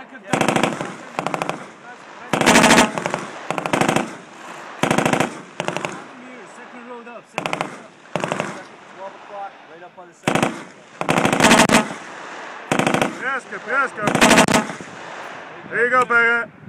Second, Yeah. second road up. Second road up. 12 o'clock, right up on the second. Pieska, pieska. There you go, Beckett.